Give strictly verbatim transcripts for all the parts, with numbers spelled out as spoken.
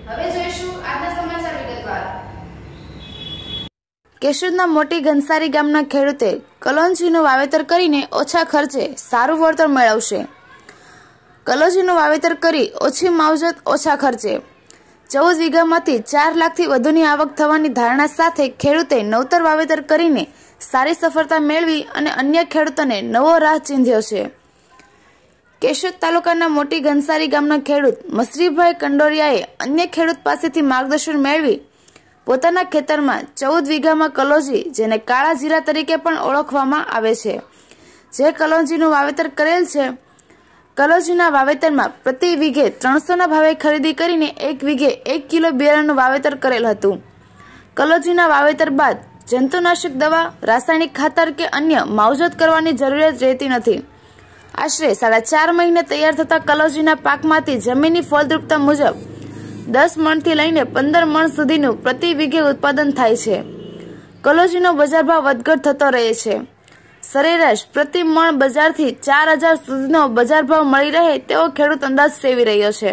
હવે જોઈશું આજના સમાચાર વિગતવાર। કેશોદના મોટી ઘનસારી ગામના ખેડૂતે કલોંજીનું વાવેતર કરીને ઓછા ખર્ચે સારું વળતર મેળવશે। કલોંજીનું વાવેતર કરી ઓછી માવજત ઓછા ખર્ચે ચૌદ વીઘામાંથી ચાર લાખથી વધુની આવક થવાની ધારણા સાથે ખેડૂતે નવતર વાવેતર કરીને સારી સફળતા મેળવી અને અન્ય ખેડૂતોને નવો રાહ ચીંધ્યો છે। કેશોદ તાલુકાના મોટી ઘનસારી ગામના ખેડૂત મસરીભાઈ કંડોરિયાએ અન્ય ખેડૂત પાસેથી માર્ગદર્શન મેળવી પોતાના ખેતરમાં ચૌદ વીઘામાં કલોંજી, જેને કાળા જીરા તરીકે પણ ઓળખવામાં આવે છે, જે કલોંજીનું વાવેતર કરેલ છે। કલોંજીના વાવેતરમાં પ્રતિ વીઘે ત્રણસોના ભાવે ખરીદી કરીને એક વીઘે એક કિલો બિયારણનું વાવેતર કરેલ હતું। કલોંજીના વાવેતર બાદ જંતુનાશક દવા, રાસાયણિક ખાતર કે અન્ય માવજત કરવાની જરૂરિયાત રહેતી નથી। આશરે સાડા ચાર મહિને તૈયાર થતા કલોંજીના પાકમાંથી જમીનની ફળદ્રુપતા મુજબ દસ મણથી લઈને પંદર મણ સુધીનું પ્રતિ વીઘે ઉત્પાદન થાય છે। કલોંજીનો બજાર ભાવ વધઘટ થતો રહે છે। સરેરાશ પ્રતિ મણ બજારથી ચાર હજાર સુધીનો બજાર ભાવ મળી રહે તેવો ખેડૂત અંદાજ સેવી રહ્યો છે।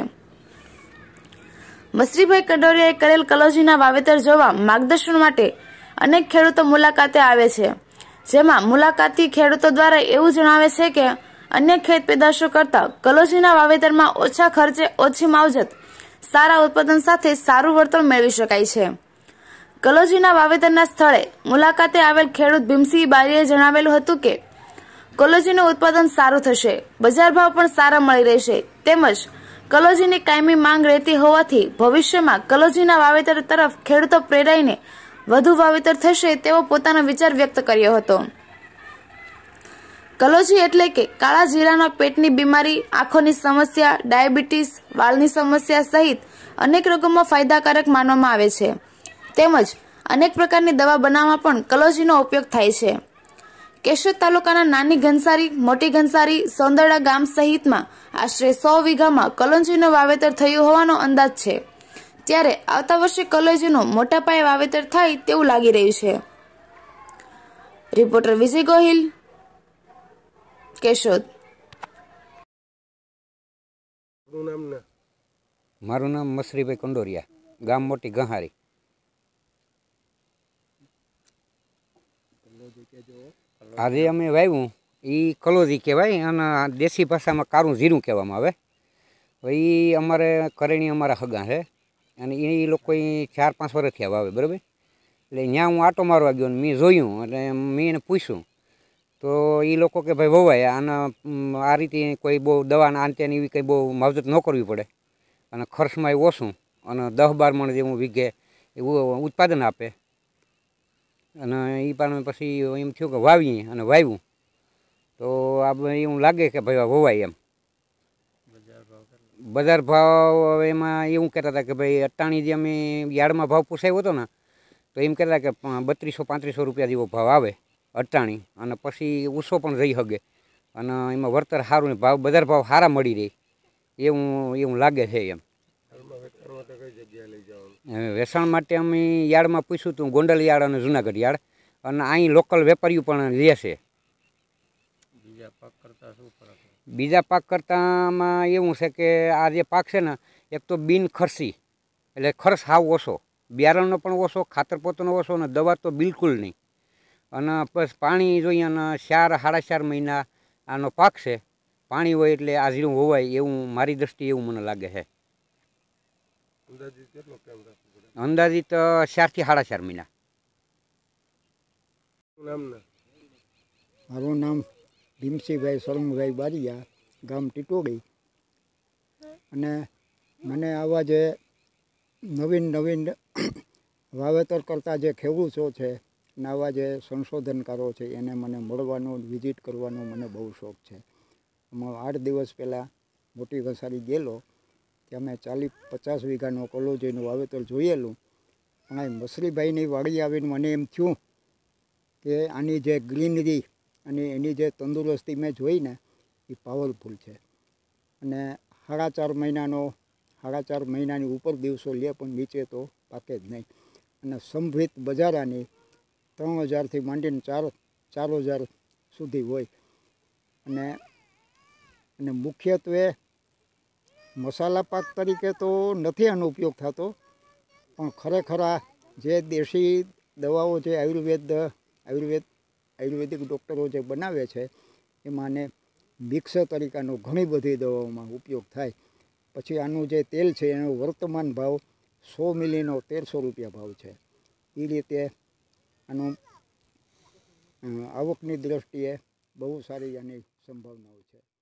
મસરીભાઈ કંડોરિયાએ કરેલ કલોંજીના વાવેતર જોવા માર્ગદર્શન માટે અનેક ખેડૂતો મુલાકાતે આવે છે, જેમાં મુલાકાતી ખેડૂતો દ્વારા એવું જણાવે છે કે અન્ય ખેત પેદાશો કરતા કલોંજીના વાવેતરમાં ઓછા ખર્ચે ઓછી માવજત સારા ઉત્પાદન સાથે સારું વળતર મેળવી શકાય છે। કલોંજીના વાવેતરના સ્થળે મુલાકાતે આવેલ ખેડૂત ભીમસિંહ બારીએ જણાવેલું હતું કે કલોંજીનું ઉત્પાદન સારું થશે, બજાર ભાવ પણ સારા મળી રહેશે, તેમજ કલોંજીની કાયમી માંગ રહેતી હોવાથી ભવિષ્યમાં કલોંજીના વાવેતર તરફ ખેડૂતો પ્રેરાઈને વધુ વાવેતર થશે તેવો પોતાનો વિચાર વ્યક્ત કર્યો હતો। કલોંજી એટલે કે કાળા જીરાના પેટની બીમારી, આંખોની સમસ્યા, ડાયાબિટીસ, વાળની સમસ્યા સહિત અનેક રોગોમાં ફાયદાકારક માનવામાં આવે છે, તેમજ અનેક પ્રકારની દવા બનાવવામાં પણ કલોંજીનો ઉપયોગ થાય છે। કેશોદ તાલુકાના નાની ઘનસારી, મોટી ઘનસારી, સોંદરડા ગામ સહિતમાં આશરે સો વીઘામાં કલોંજીનું વાવેતર થયું હોવાનો અંદાજ છે, ત્યારે આવતા વર્ષે કલોંજીનું મોટા પાયે વાવેતર થાય તેવું લાગી રહ્યું છે। રિપોર્ટર વિજય ગોહિલ, કેશોદ। મારું નામ મસરીભાઈ કંડોરિયા, ગામ મોટી ગહારી। આજે અમે વાવ્યું એ કલોંજી કહેવાય અને દેશી ભાષામાં કારું જીરું કહેવામાં આવે। એ અમારે કરેણી અમારા હગા છે અને એ લોકો ચાર પાંચ વર્ષથી આ વાવે, બરાબર। એટલે ત્યાં હું આટો મારવા ગયો ને મેં જોયું એટલે મેં એને પૂછ્યું તો એ લોકો કે ભાઈ વવાય આના આ રીતે કોઈ બહુ દવાના આંત્યાની એવી કંઈ બહુ માવજત ન કરવી પડે અને ખર્ચમાં એ ઓછું અને દસ બાર મણ જેવું વીઘે એવું ઉત્પાદન આપે। અને એ પણ પછી એમ થયું કે વાવીએ અને વાવ્યું તો આ એવું લાગે કે ભાઈ વવાય એમ। બજાર ભાવ એમાં એવું કહેતા હતા કે ભાઈ અટાણી જે અમે યાર્ડમાં ભાવ પૂછાયો હતો ને તો એમ કહેતા કે બત્રીસો પાંત્રીસો રૂપિયા જેવો ભાવ આવે અટાણી, અને પછી ઊંચો પણ રહી શકે અને એમાં વળતર સારું ને ભાવ બજાર ભાવ સારા મળી રહે એવું એવું લાગે છે એમ। વેચાણ માટે અમે યાર્ડમાં પૂછ્યું હતું, ગોંડલ યાર્ડ અને જુનાગઢ યાર્ડ, અને અહીં લોકલ વેપારીઓ પણ લે છે। બીજા પાક કરતાં શું ફરક? બીજા પાક કરતાંમાં એવું છે કે આ જે પાક છે ને એક તો બિન ખર્ચી એટલે ખર્ચ સાવ ઓછો, બિયારણનો પણ ઓછો, ખાતર પોતાનો ઓછો અને દવા તો બિલકુલ નહીં, અને બસ પાણી જોઈએ અને ચાર સાડા ચાર મહિના આનો પાક છે, પાણી હોય એટલે આ જીરું હોવાય એવું મારી દ્રષ્ટિએ એવું મને લાગે છે। અંદાજિત કેટલો ટાઈમ રાખવો પડે? અંદાજિત ચારથી સાડા ચાર મહિના। મારું નામ ભીમસિંહભાઈ સરમભાઈ બારીયા, ગામ ટીટોડી। અને મને આવા જે નવીન નવીન વાવેતર કરતા જે ખેડૂતો છે અને આવા જે સંશોધનકારો છે એને મને મળવાનો, વિઝિટ કરવાનો મને બહુ શોખ છે। હું આઠ દિવસ પહેલાં મોટી ઘસારી ગયેલો ત્યાં મેં ચાલીસ પચાસ વીઘાનું કલોંજીનું વાવેતર જોયેલું, પણ આ મસરીભાઈની વાડી આવીને મને એમ થયું કે આની જે ગ્રીનરી અને એની જે તંદુરસ્તી મેં જોઈને એ પાવરફુલ છે। અને સાડા ચાર મહિનાનો સાડા ચાર મહિનાની ઉપર દિવસો લે પણ નીચે તો પાકે જ નહીં, અને સંભવિત બજારાની ત્રણ હજારથી માંડીને ચાર ચાર હજાર સુધી હોય। અને અને મુખ્યત્વે મસાલા પાક તરીકે તો નથી આનો ઉપયોગ થતો, પણ ખરેખર આ જે દેશી દવાઓ જે આયુર્વેદ આયુર્વેદ આયુર્વેદિક ડૉક્ટરો જે બનાવે છે એમાં આને મિક્સ તરીકાનો ઘણી બધી દવાઓમાં ઉપયોગ થાય. પછી આનું જે તેલ છે એનો વર્તમાન ભાવ સો મિલીનો તેરસો રૂપિયા ભાવ છે. એ રીતે આનું આવકની દ્રષ્ટિએ બહુ સારી આની સંભાવનાઓ છે.